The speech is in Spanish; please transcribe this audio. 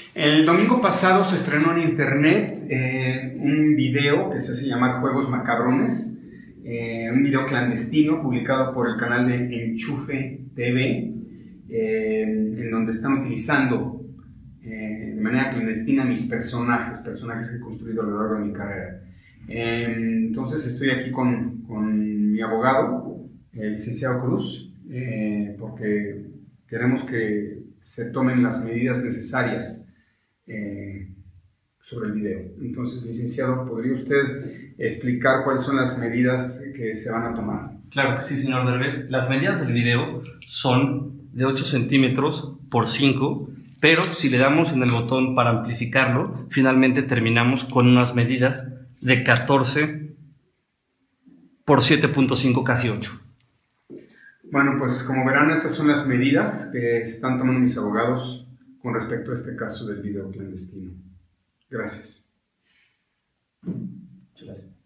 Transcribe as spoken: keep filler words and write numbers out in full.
El domingo pasado se estrenó en internet eh, un video que se hace llamar Juegos Macabrones, eh, un video clandestino publicado por el canal de Enchufe T V, eh, en donde están utilizando eh, de manera clandestina mis personajes, personajes que he construido a lo largo de mi carrera. Eh, entonces estoy aquí con, con mi abogado, el licenciado Cruz, eh, porque queremos que se tomen las medidas necesarias Eh, sobre el video. Entonces, licenciado, ¿podría usted explicar cuáles son las medidas que se van a tomar? Claro que sí, señor Derbez. Las medidas del video son de ocho centímetros por cinco, pero si le damos en el botón para amplificarlo, finalmente terminamos con unas medidas de catorce por siete punto cinco, casi ocho. Bueno, pues como verán, estas son las medidas que están tomando mis abogados con respecto a este caso del video clandestino. Gracias. Muchas gracias.